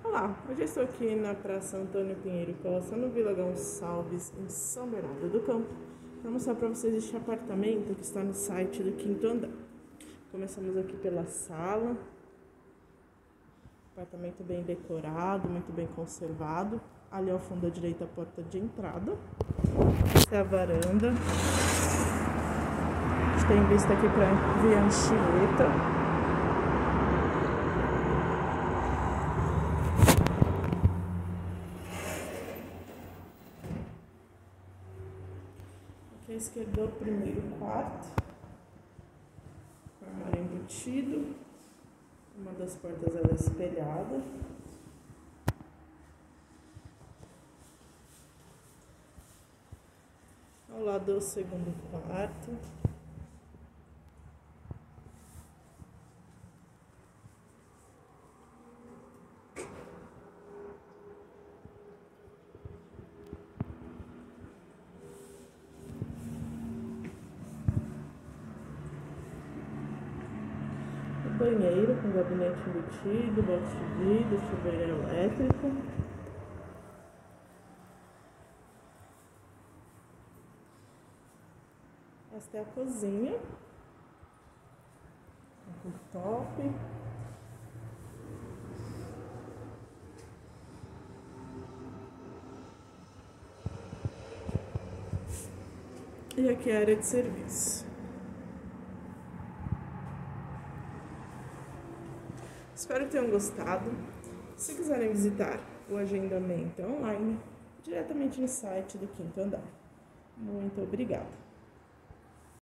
Olá, hoje eu estou aqui na Praça Antônio Pinheiro Costa, no Vila Gonçalves, em São Bernardo do Campo, para mostrar para vocês este apartamento que está no site do 5º andar. Começamos aqui pela sala, apartamento bem decorado, muito bem conservado. Ali ao fundo à direita a porta de entrada, essa é a varanda. A gente tem vista aqui para Via Anchieta. Aqui à esquerda é o primeiro quarto, armário embutido, uma das portas ela é espelhada. Ao lado é o segundo quarto. Banheiro com gabinete embutido, box de vidro, chuveiro elétrico. Esta é a cozinha, um cooktop. E aqui é a área de serviço. Espero que tenham gostado. Se quiserem visitar o agendamento online, diretamente no site do 5º andar. Muito obrigada.